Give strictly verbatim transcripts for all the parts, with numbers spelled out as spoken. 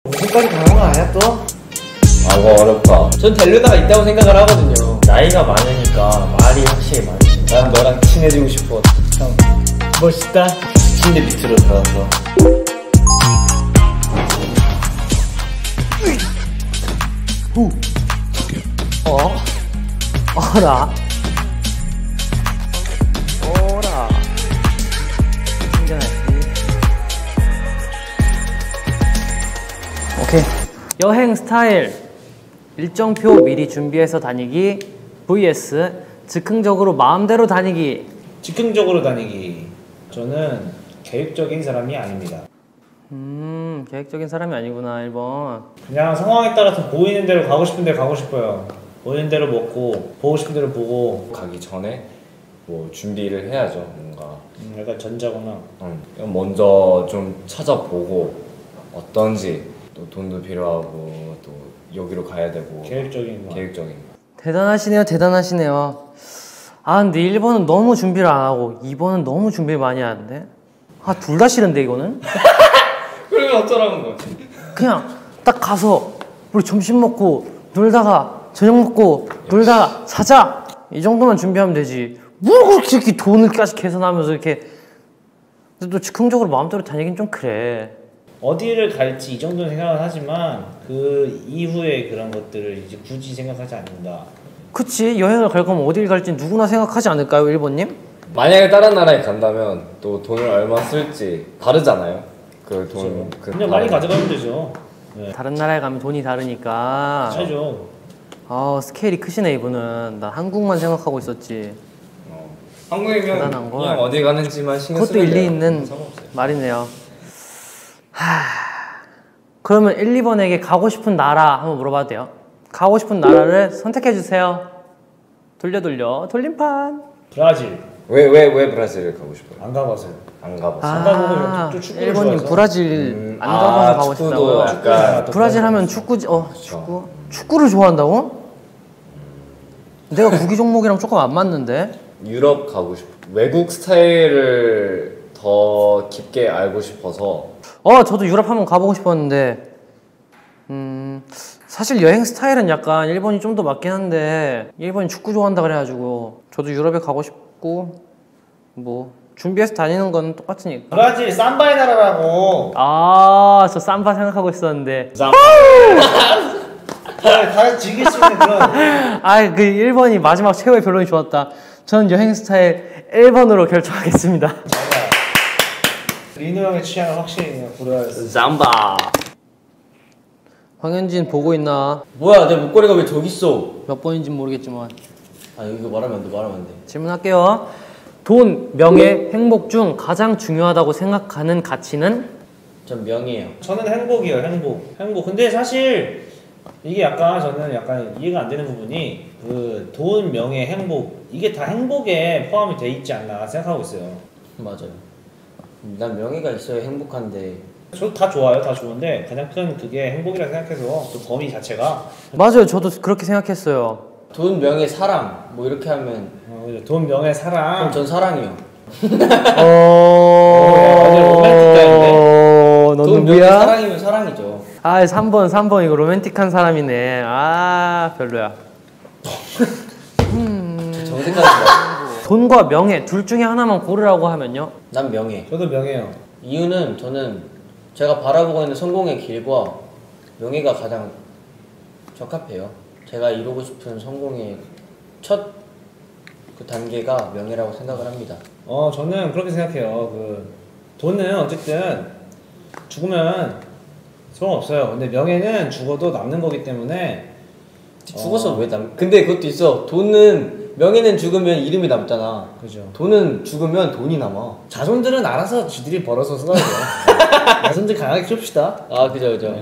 우승까지 가는 거 아니야 또? 아 이거 어렵다. 전 델루다가 있다고 생각을 하거든요. 나이가 많으니까 말이 확실히 많지. 난 너랑 친해지고 싶어. 형 멋있다. 침대 밑으로 들어가서. 후. 어? 어라? 어라? 충전했지. 오케이. 여행 스타일. 일정표 미리 준비해서 다니기 vs 즉흥적으로 마음대로 다니기. 즉흥적으로 다니기. 저는 계획적인 사람이 아닙니다. 음, 계획적인 사람이 아니구나. 일 번. 그냥 상황에 따라서 보이는 대로 가고 싶은 데로 가고 싶어요. 보이는 대로 먹고 보고 싶은 대로 보고. 가기 전에 뭐 준비를 해야죠. 뭔가 음, 약간 전자거나. 응. 먼저 좀 찾아보고 어떤지, 또 돈도 필요하고 또 여기로 가야 되고. 계획적인 거. 계획적인 거. 대단하시네요. 대단하시네요. 아 근데 일 번은 너무 준비를 안 하고 이 번은 너무 준비를 많이 하는데. 아 둘 다 싫은데 이거는? 그러면 어쩌라는 거지? 그냥 딱 가서 우리 점심 먹고 놀다가 저녁 먹고 놀다가 자자 이 정도만 준비하면 되지. 뭐 그렇게 이렇게 돈을까지 계산하면서 이렇게. 근데 또 즉흥적으로 마음대로 다니긴 좀 그래. 어디를 갈지 이 정도는 생각을 하지만 그 이후에 그런 것들을 이제 굳이 생각하지 않는다. 그치. 여행을 갈 거면 어딜 갈지 누구나 생각하지 않을까요 일 번님? 만약에 다른 나라에 간다면 또 돈을 얼마 쓸지 다르잖아요. 그 돈. 그 그냥 많이 가져가면 되죠. 네. 다른 나라에 가면 돈이 다르니까. 차이죠. 아 스케일이 크시네 이분은. 나 한국만 생각하고 있었지. 어. 한국이면 대단한 걸. 그냥 어디 가는지만 신경 그것도 쓰면 일리 돼요. 있는 상관없어요. 말이네요. 하... 그러면 일, 이 번에게 가고 싶은 나라 한번 물어봐도 돼요? 가고 싶은 나라를 선택해주세요. 돌려 돌려 돌림판. 브라질. 왜 왜 왜 브라질을 가고 싶어요? 안 가봤어요. 안 가봤어. 아, 가보고 또 축구를 일 번님 좋아해서. 브라질 음, 안 아, 가봐서 가고 축구도 싶다고요? 약간 브라질 하면 축구지. 어 그쵸. 축구? 축구를 좋아한다고? 내가 구기 종목이랑 조금 안 맞는데? 유럽 가고 싶어. 외국 스타일을 더 깊게 알고 싶어서. 어 저도 유럽 한번 가보고 싶었는데 음 사실 여행 스타일은 약간 일본이 좀 더 맞긴 한데 일본이 축구 좋아한다 그래가지고 저도 유럽에 가고 싶고 뭐 준비해서 다니는 건 똑같으니까. 브라질 삼바의 나라라고. 아 저 삼바 생각하고 있었는데 삼바. 다, 다 즐길 수 있는 그런. 아 그 일 번이 마지막 최후의 변론이 좋았다. 저는 여행 스타일 일 번으로 결정하겠습니다. 리노 형의 취향을 확실히 고려해서. 잠바. 황현진 보고 있나? 뭐야, 내 목걸이가 왜 저기 있어? 몇 번인지 모르겠지만 아, 이거 말하면 안 돼, 말하면 안 돼. 질문할게요. 돈, 명예, 행복 중 가장 중요하다고 생각하는 가치는? 전 명예예요. 저는 행복이에요. 행복. 행복. 근데 사실 이게 약간 저는 약간 이해가 안 되는 부분이 그 돈, 명예, 행복 이게 다 행복에 포함이 돼 있지 않나 생각하고 있어요. 맞아요. 난 명예가 있어야 행복한데. 저도 다 좋아요. 다 좋은데 가장 큰 그게 행복이라고 생각해서 그 범위 자체가. 맞아요. 저도 그렇게 생각했어요. 돈, 명예, 사랑 뭐 이렇게 하면 어, 돈, 명예, 사랑. 그럼 전 사랑이요. 어... 완전 로맨틱가인데? 너 돈, 명예, 누구야? 사랑이면 사랑이죠. 아 삼 번 삼 번 이거 로맨틱한 사람이네. 아 별로야. 정색하지 마. 돈과 명예 둘 중에 하나만 고르라고 하면요? 난 명예. 저도 명예요. 이유는 저는 제가 바라보고 있는 성공의 길과 명예가 가장 적합해요. 제가 이루고 싶은 성공의 첫 그 단계가 명예라고 생각을 합니다. 어 저는 그렇게 생각해요. 그 돈은 어쨌든 죽으면 소용없어요. 근데 명예는 죽어도 남는 거기 때문에. 죽어서 어. 왜 남? 근데 그것도 있어. 돈은 명예는 죽으면 이름이 남잖아. 그죠. 돈은 죽으면 돈이 남아. 자손들은 알아서 지들이 벌어서 써야 돼요. 자손들 강하게 키웁시다. 아 그죠 그죠.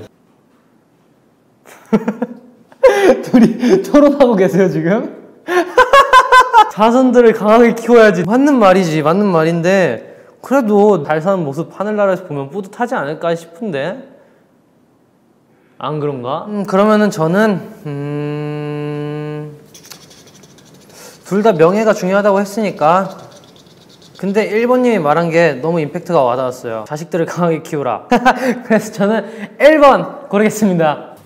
둘이 토론하고 계세요 지금? 자손들을 강하게 키워야지. 맞는 말이지. 맞는 말인데 그래도 잘 사는 모습 하늘나라에서 보면 뿌듯하지 않을까 싶은데 안 그런가? 음, 그러면은 저는 음... 둘 다 명예가 중요하다고 했으니까 근데 일 번님이 말한 게 너무 임팩트가 와닿았어요. 자식들을 강하게 키우라. 그래서 저는 일 번 고르겠습니다.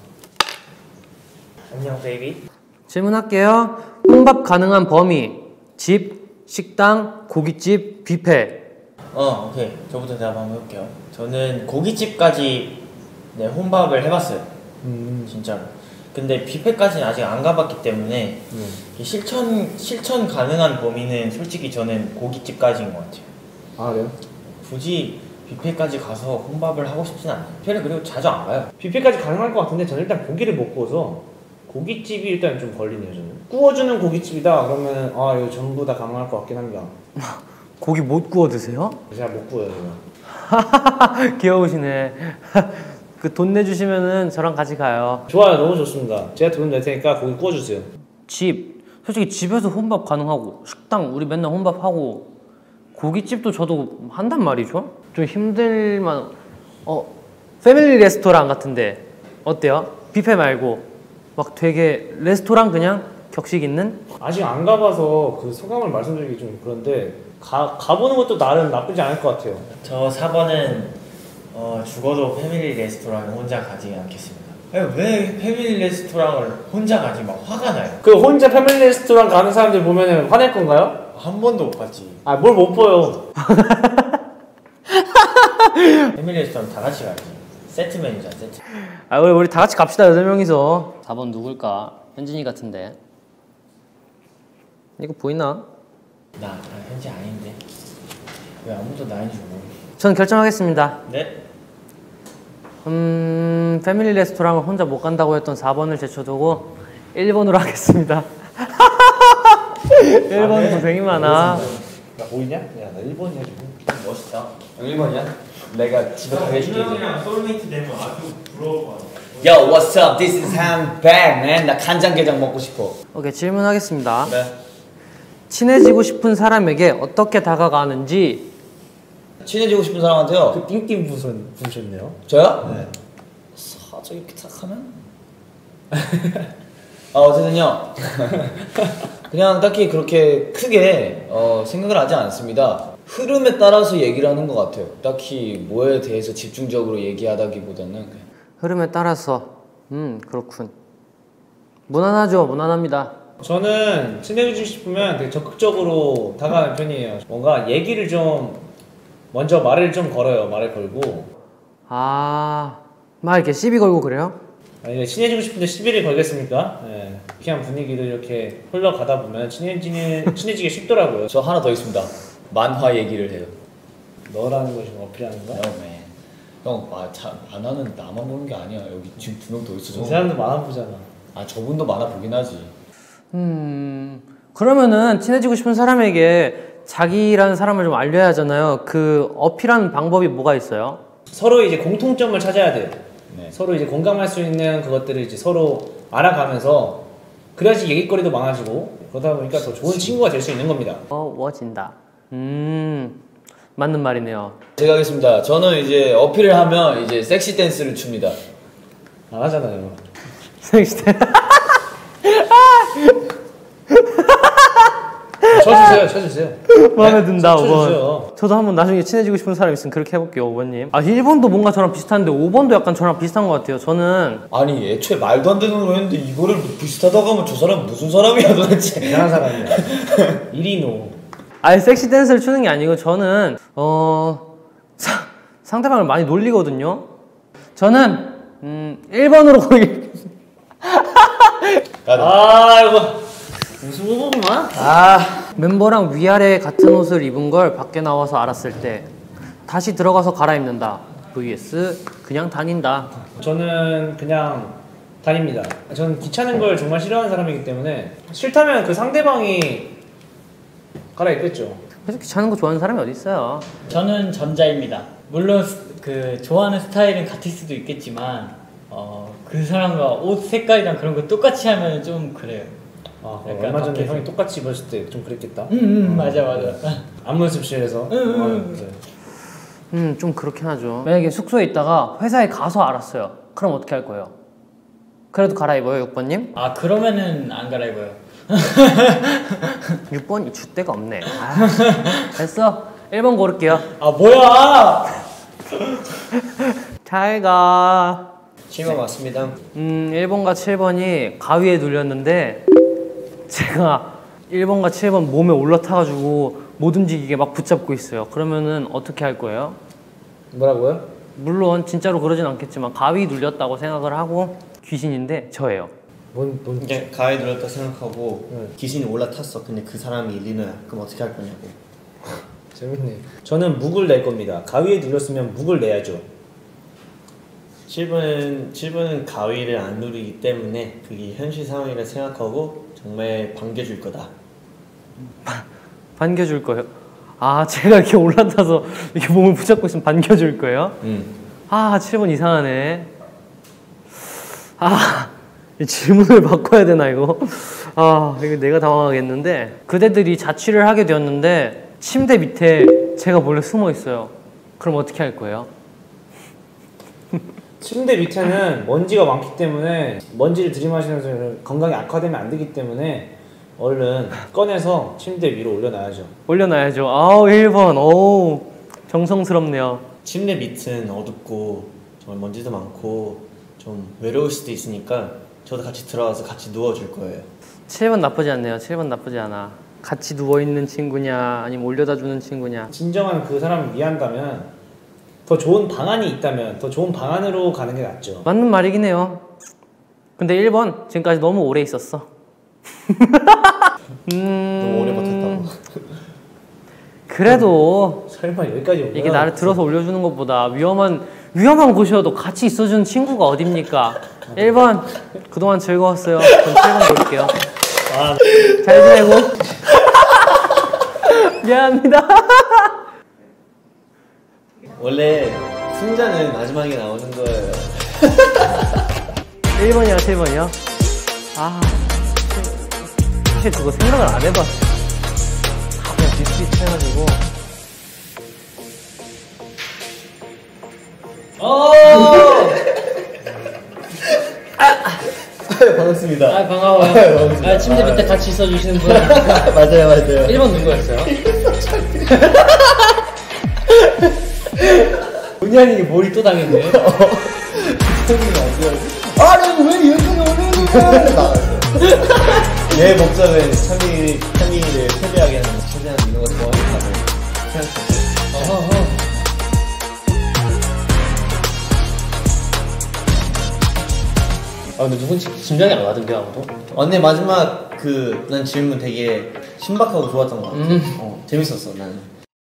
안녕 베이비. 질문할게요. 혼밥 가능한 범위. 집, 식당, 고깃집, 뷔페. 어 오케이 저부터 대답 한번 해볼게요. 저는 고깃집까지 네 혼밥을 해봤어요. 음. 진짜로. 근데 뷔페까지는 아직 안 가봤기 때문에 음. 실천 실천 가능한 범위는 솔직히 저는 고깃집까지인 것 같아요. 아 그래요? 굳이 뷔페까지 가서 혼밥을 하고 싶진 않아요. 뷔페를 그리고 자주 안 가요. 뷔페까지 가능할 것 같은데 저는 일단 고기를 못 구워서 고깃집이 일단 좀 걸리네요. 저는 구워주는 고깃집이다 그러면 아 이거 전부 다 가능할 것 같긴 합니다. 고기 못 구워 드세요? 제가 못 구워요 제가. 귀여우시네. 그 돈 내주시면은 저랑 같이 가요. 좋아요 너무 좋습니다. 제가 돈 낼 테니까 고기 구워주세요. 집. 솔직히 집에서 혼밥 가능하고 식당 우리 맨날 혼밥하고 고깃집도 저도 한단 말이죠. 좀 힘들만 어 패밀리 레스토랑 같은데 어때요? 뷔페 말고 막 되게 레스토랑 그냥 격식 있는? 아직 안 가봐서 그 소감을 말씀드리기 좀 그런데 가, 가보는 것도 나름 나쁘지 않을 것 같아요. 저 사 번은 어, 죽어도 패밀리 레스토랑을 혼자 가지 않겠습니다. 아니, 왜 패밀리 레스토랑을 혼자 가지? 막 화가 나요. 그 혼자 패밀리 레스토랑 가는 사람들 보면 화낼 건가요? 한 번도 못 봤지. 아 뭘 못 보여. 패밀리 레스토랑 다 같이 가야지. 세트 메뉴잖아 세트. 아 우리 우리 다 같이 갑시다. 여덟 명이서. 사 번 누굴까? 현진이 같은데. 이거 보이나? 나, 나 현지 아닌데. 왜 아무도 나인 줄 모르겠어. 전 결정하겠습니다. 네? 음 패밀리 레스토랑을 혼자 못 간다고 했던 사 번을 제쳐두고 일 번으로 하겠습니다. 일 번 고생이 많아. 나 보이냐? 야나 일 번이야 지금. 멋있다. 일 번이야? 내가 집에 가게 해줄게 이제. 소울메이트 되면 아주 부러울 것 같아. Yo, what's up? This is Ham Bag, man. 나 간장게장 먹고 싶어. 오케이 질문하겠습니다. 그래. 친해지고 싶은 사람에게 어떻게 다가가는지. 친해지고 싶은 사람한테요? 그 띵띵 부선 부셨네요. 저요? 네. 살짝 이렇게 탁 하면? 아 어쨌든요 그냥 딱히 그렇게 크게 어, 생각을 하지 않습니다. 흐름에 따라서 얘기를 하는 것 같아요. 딱히 뭐에 대해서 집중적으로 얘기하다기보다는 그냥. 흐름에 따라서. 음 그렇군. 무난하죠. 무난합니다. 저는 친해지고 싶으면 되게 적극적으로 다가가는 편이에요. 뭔가 얘기를 좀 먼저 말을 좀 걸어요. 말을 걸고. 아, 막 이렇게 시비 걸고 그래요? 아니 친해지고 싶은데 시비를 걸겠습니까? 네. 그냥 분위기를 이렇게 흘러가다 보면 친해지는 친해지기 쉽더라고요. 저 하나 더 있습니다. 만화 얘기를 해요. 너라는 것이 어필하는 거야? No, man. 형, 아, 자, 만화는 나만 보는 게 아니야. 여기 지금 두 명 더 있어. 이 저. 사람도 많아 보잖아. 아, 저분도 만화 보긴 하지. 음, 그러면은 친해지고 싶은 사람에게 자기라는 사람을 좀 알려야 하잖아요. 그 어필하는 방법이 뭐가 있어요? 서로 이제 공통점을 찾아야 돼요. 네. 서로 이제 공감할 수 있는 그것들을 이제 서로 알아가면서 그래야지 얘기거리도 많아지고 그러다 보니까 더 좋은 친구가 될 수 있는 겁니다. 어워진다. 음, 맞는 말이네요. 제가 하겠습니다. 저는 이제 어필을 하면 이제 섹시 댄스를 춥니다. 안 하잖아요. 생시대. 쳐주세요, 쳐주세요. 마음에 든다. 오 번. 쳐주세요. 저도 한번 나중에 친해지고 싶은 사람 있으면 그렇게 해볼게요. 오 번님. 아 일 번도 뭔가 저랑 비슷한데 오 번도 약간 저랑 비슷한 것 같아요. 저는 아니 애초에 말도 안 되는 걸 했는데 이거를 비슷하다고 하면 저 사람 무슨 사람이야 도대체. 이상한 사람이야. 이리노. 아예 섹시 댄스를 추는 게 아니고 저는 어 사, 상대방을 많이 놀리거든요. 저는 음 일 번으로 고르겠습니다. 아 이거 무슨 후보구만? 아 멤버랑 위아래 같은 옷을 입은 걸 밖에 나와서 알았을 때 다시 들어가서 갈아입는다 vs 그냥 다닌다. 저는 그냥 다닙니다. 저는 귀찮은 걸 정말 싫어하는 사람이기 때문에 싫다면 그 상대방이 갈아입겠죠. 그래서 귀찮은 거 좋아하는 사람이 어디 있어요. 저는 전자입니다. 물론 스- 그 좋아하는 스타일은 같을 수도 있겠지만 어, 그 사람과 옷 색깔이랑 그런 거 똑같이 하면 좀 그래요. 아 약간 얼마 전에 밖에서. 형이 똑같이 입었을 때 좀 그랬겠다. 음, 음 맞아 맞아. 안무 연습실에서. 응, 응, 아, 응. 네. 음 좀 그렇긴 하죠. 만약에 숙소에 있다가 회사에 가서 알았어요. 그럼 어떻게 할 거예요? 그래도 갈아입어요 육 번님? 아 그러면은 안 갈아입어요. 육 번이 줏대가 없네. 아, 됐어. 일 번 고를게요. 아 뭐야? 잘 가. 칠 번 맞습니다. 음, 일 번과 칠 번이 가위에 눌렸는데 제가 일 번과 칠 번 몸에 올라타가지고 못 움직이게 막 붙잡고 있어요. 그러면은 어떻게 할 거예요? 뭐라고요? 물론 진짜로 그러진 않겠지만 가위 눌렸다고 생각을 하고 귀신인데 저예요. 뭔, 뭔 이게 가위 눌렀다 생각하고 응. 귀신이 올라탔어. 근데 그 사람이 리노야. 그럼 어떻게 할 거냐고. 재밌네. 저는 묵을 낼 겁니다. 가위에 눌렸으면 묵을 내야죠. 칠 번은 칠 번은 가위를 안 누르기 때문에 그게 현실 상황이라 생각하고 정말 반겨줄 거다. 반겨줄 거예요? 아, 제가 이렇게 올라타서 이렇게 몸을 붙잡고 있으면 반겨줄 거예요? 응. 아, 칠 번 이상하네. 아, 이 질문을 바꿔야 되나 이거? 아, 이거 내가 당황하겠는데 그대들이 자취를 하게 되었는데 침대 밑에 제가 몰래 숨어 있어요. 그럼 어떻게 할 거예요? 침대 밑에는 먼지가 많기 때문에 먼지를 들이마시면서 건강이 악화되면 안 되기 때문에 얼른 꺼내서 침대 위로 올려놔야죠. 올려놔야죠. 아우, 일 번. 오, 정성스럽네요. 침대 밑은 어둡고 정말 먼지도 많고 좀 외로울 수도 있으니까 저도 같이 들어가서 같이 누워줄 거예요. 칠 번 나쁘지 않네요. 칠 번 나쁘지 않아. 같이 누워있는 친구냐 아니면 올려다 주는 친구냐. 진정한 그 사람을 위한다면 더 좋은 방안이 있다면 더 좋은 방안으로 가는 게 낫죠. 맞는 말이긴 해요. 근데 일 번 지금까지 너무 오래 있었어. 음... 너무 오래 버텼다고. 그래도 설마 여기까지 올려? 이게 나를 들어서 올려주는 것보다 위험한 위험한 곳이어도 같이 있어주는 친구가 어딥니까? 일 번 그동안 즐거웠어요. 전 칠 번 볼게요. 아, 잘 지내고. 미안합니다. 원래 승자는 마지막에 나오는 거예요. 일 번이야 칠 번이요? 아, 사실 그거 생각을 안 해봤어. 다 그냥 비슷비슷해가지고. 어. 반갑습니다. 아 반가워요. 아 침대 밑에 같이 있어주시는 분. 맞아요, 맞아요. 일 번 누구였어요? 본의 아니게 머리 또 당했네. 아니 왜 여기까지 오는 거야? 나갔어요. 내 목적은 찬이 찬이를 패배하게 하는 최대한 이런 거 좋아하는 다들 생각했어요. 어허허. 아 근데 누군지 짐작이 안 가던데 아무도? 언니 마지막 그 난 질문 되게 신박하고 좋았던 것 같아. 음. 어, 재밌었어 나는.